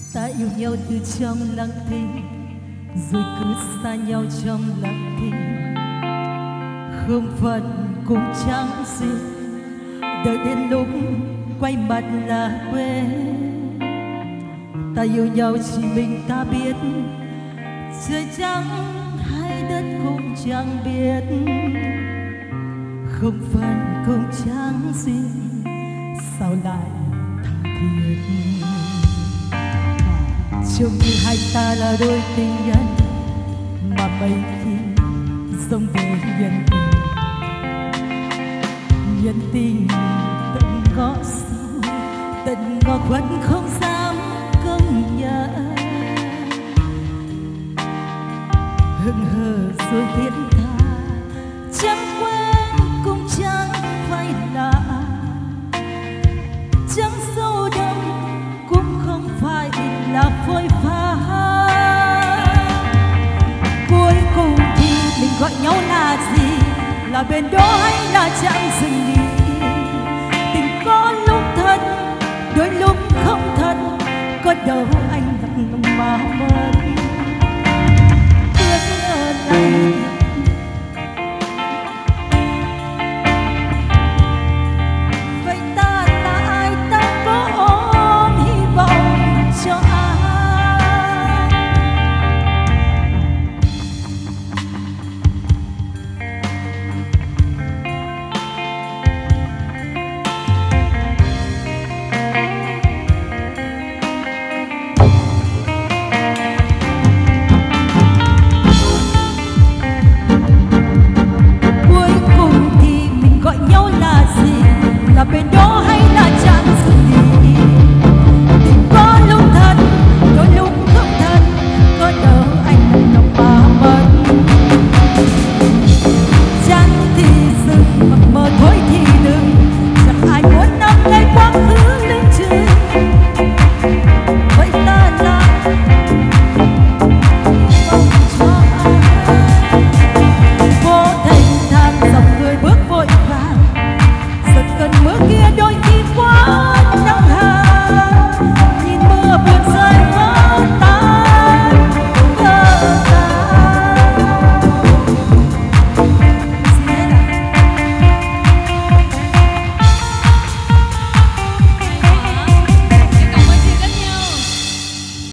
Ta yêu nhau từ trong lặng thinh, rồi cứ xa nhau trong lặng thinh. Không phận cũng chẳng gì, đợi đến lúc quay mặt là quên. Ta yêu nhau chỉ mình ta biết, trời trắng hay đất cũng chẳng biết. Không phận cũng chẳng gì, sao lại tha thiết. Trông như hai ta là đôi tình nhân, mà mấy khi giống về nhân tình. Nhân tình tận ngõ sâu, tận ngõ khuất không dám công nhận. Hững hờ rồi thiết tha, chẳng quên cũng chẳng phải lạ. Chẳng sâu đậm cũng không phải là phôi pha. Cuối cùng thì mình gọi nhau là gì? Là bên đó hay là chẳng dừng đi? Tình có lúc thật, đôi lúc không thật, có đâu